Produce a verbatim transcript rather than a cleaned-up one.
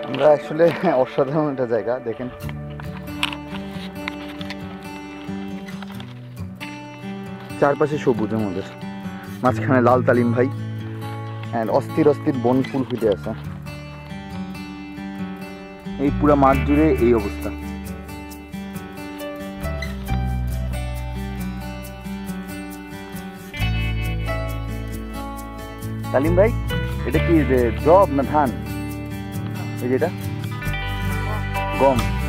আমরা আসলে অসাধারণ একটা জায়গা দেখেন, চারপাশে সবুজ, আমাদের মাঝখানে লাল তালিম ভাই অ্যান্ড অস্থির অস্থির বন ফুল ফুটে আছে। এই পুরা মাঠ জুড়ে এই অবস্থা। তালিম ভাই, এটা কি যে জব না ধান? এই যেটা গম।